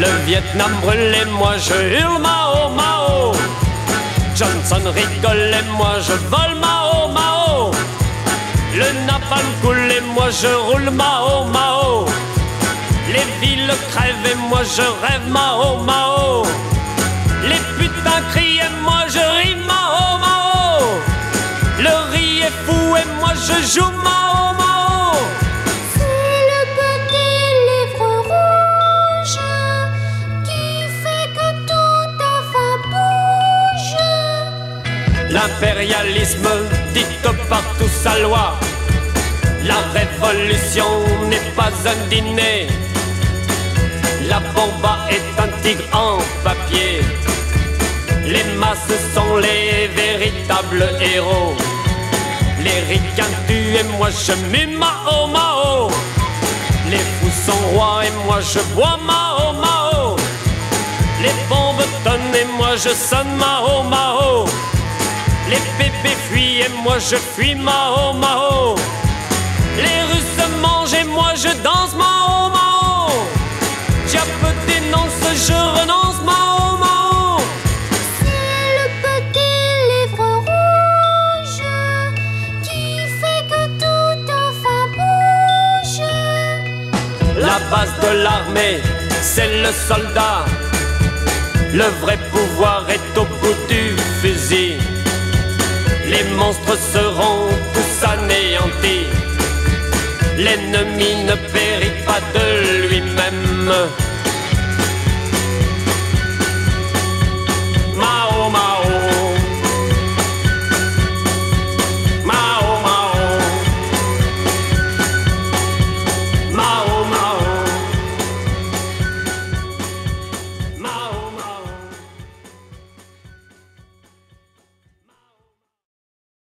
Le Vietnam brûle et moi je hurle Mao Mao. Johnson rigole et moi je vole Mao Mao. Le napalm coule et moi je roule Mao Mao. Les villes crèvent et moi je rêve Mao Mao. Les putains crient et moi je ris Mao Mao. Le riz est fou et moi je joue Mao Mao. C'est le petit livre rouge qui fait que tout enfin bouge. L'impérialisme dicte partout sa loi. La révolution n'est pas un dîner. La bomba est un tigre en papier. Les masses sont les véritables héros. Les ricains tuent et moi je mue Mao Mao. Les fous sont rois et moi je bois Mao Mao. Les bombes tonnent et moi je sonne Mao Mao. Les bébés fuient et moi je fuis Mao Mao. Les Russes mangent et moi je danse Mao Mao. Diable dénonce, je renonce Mao Mao. C'est le petit livre rouge qui fait que tout enfin bouge. La base de l'armée, c'est le soldat. Le vrai pouvoir est au bout du fusil. Les monstres seront tous anéantis. L'ennemi ne périt pas de lui-même.